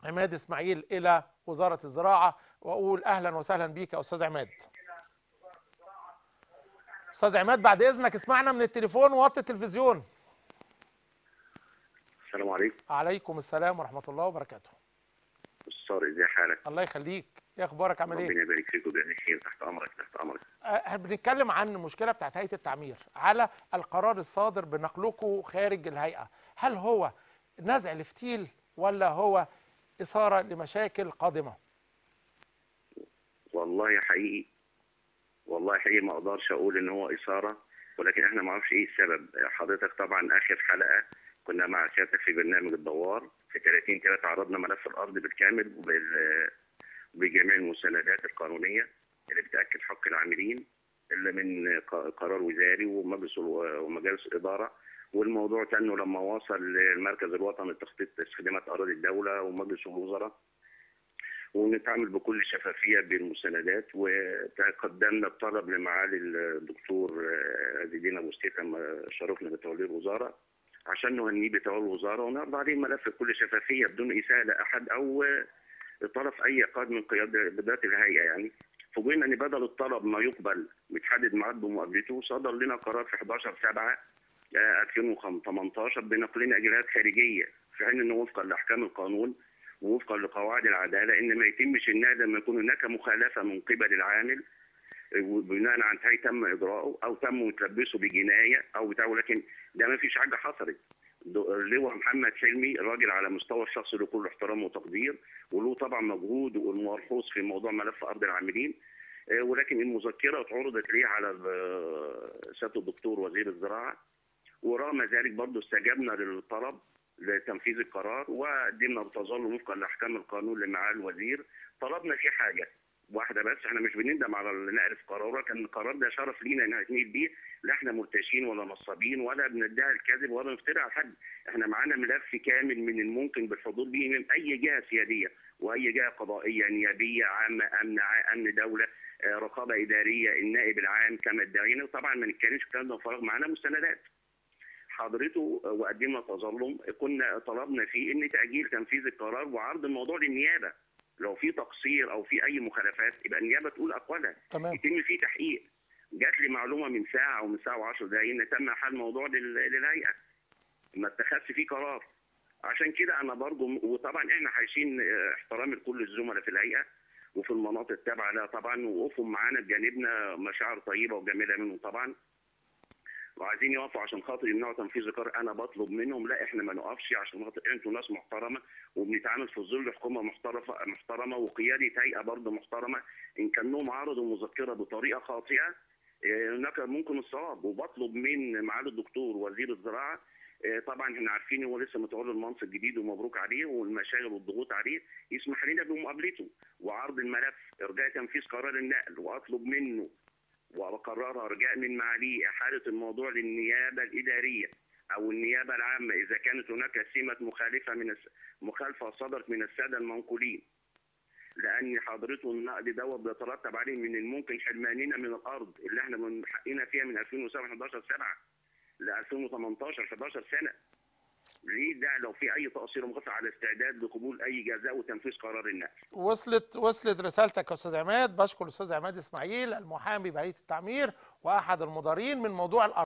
عماد اسماعيل الى وزاره الزراعه، واقول اهلا وسهلا بيك يا استاذ عماد. استاذ عماد بعد اذنك اسمعنا من التليفون ووطي التلفزيون. السلام عليكم. عليكم السلام ورحمه الله وبركاته. استاذ ازي حالك؟ الله يخليك، ايه اخبارك، عامل ايه؟ ربنا يبارك فيك ويجزاك خير. تحت امرك تحت امرك. احنا بنتكلم عن المشكله بتاعت هيئه التعمير على القرار الصادر بنقلكم خارج الهيئه، هل هو نزع الفتيل ولا هو اثاره لمشاكل قادمه؟ والله حقيقي والله حقيقي ما اقدرش اقول ان هو اثاره، ولكن احنا ما نعرفش ايه السبب. حضرتك طبعا اخر حلقه كنا مع سيادتك في برنامج الدوار في 30/3 عرضنا ملف الارض بالكامل بجميع المستندات القانونيه اللي بتاكد حق العاملين، اللي من قرار وزاري ومجالس اداره. والموضوع تنه لما وصل للمركز الوطني لتخطيط استخدامات اراضي الدوله ومجلس الوزراء، ونتعامل بكل شفافيه بالمستندات. وتقدمنا بطلب لمعالي الدكتور عز الدين ابو ستيفن شرفنا بتولي الوزاره عشان نهنيه بتولي الوزاره ونعرض عليه الملف بكل شفافيه بدون اساءه لاحد او طرف اي قائد من قيادات الهيئه. يعني فوجئنا ان بدل الطلب ما يقبل متحدد ميعاد بمقابلته، صدر لنا قرار في 11/7/2018 بنقلنا اجراءات خارجيه، في حين انه وفقا لاحكام القانون ووفقا لقواعد العداله ان ما يتمش النقل لما يكون هناك مخالفه من قبل العامل بناء عن تم اجراءه او تم متلبسه بجنايه او بتاع، ولكن ده ما فيش حاجه حصلت. اللواء محمد حلمي راجل على مستوى الشخصي له كل احترام وتقدير، وله طبعا مجهود والملحوظ في موضوع ملف ارض العاملين، ولكن المذكره اتعرضت ليه على سياده الدكتور وزير الزراعه، ورغم ذلك برضه استجبنا للطلب لتنفيذ القرار وقدمنا بتظلم وفقا لاحكام القانون لمعالي الوزير. طلبنا فيه حاجه واحده بس، احنا مش بنندم على نقل في قرار، كان القرار ده شرف لينا ان نتنقل بيه، لا احنا مرتشين ولا نصابين ولا بندعي الكذب ولا نفتري على حد. احنا معانا ملف كامل من الممكن بالحضور به من اي جهه سياديه واي جهه قضائيه نيابيه عامه امن دوله رقابه اداريه النائب العام كما ادعينا، وطبعا ما نتكلمش الكلام ده فراغ، معانا مستندات حضرته وقدمنا تظلم كنا طلبنا فيه ان تاجيل تنفيذ القرار وعرض الموضوع للنيابه، لو في تقصير او في اي مخالفات يبقى النيابه تقول اقوالها، تمام. يتم فيه تحقيق. جات لي معلومه من ساعه او من ساعه و10 دقائق ان تم حل الموضوع للهيئه، ما اتخذش فيه قرار. عشان كده انا برضه، وطبعا احنا عايشين احترام لكل الزملاء في الهيئه وفي المناطق التابعه لها طبعا، ووقوفهم معانا بجانبنا مشاعر طيبه وجميله منهم طبعا، وعايزين يقفوا عشان خاطر يمنعوا تنفيذ القرار. انا بطلب منهم لا احنا ما نقفش عشان خاطر انتوا ناس محترمه وبنتعامل في ظل حكومه محترمه وقياده هيئه برضه محترمه. ان كانهم عرضوا المذكره بطريقه خاطئه هناك ممكن الصواب، وبطلب من معالي الدكتور وزير الزراعه، طبعا احنا عارفين هو لسه متولي المنصب جديد ومبروك عليه والمشاغل والضغوط عليه، يسمح لنا بمقابلته وعرض الملف ارجاء تنفيذ قرار النقل، واطلب منه وقررها رجاء من معاليه احاله الموضوع للنيابه الاداريه او النيابه العامه اذا كانت هناك سمه مخالفه صدرت من الساده المنقولين، لان حضرته النقد دوت بيترتب عليه من الممكن حرماننا من الارض اللي احنا من حقنا فيها من 2007 11/7 ل 2018 11 سنه. ليه ده لو في اي تقصير مخالفه على استعداد لقبول اي جزاء وتنفيذ قرار النقل. وصلت رسالتك يا استاذ عماد. بشكر الاستاذ عماد اسماعيل المحامي بهيئه التعمير واحد المديرين من موضوع الارض.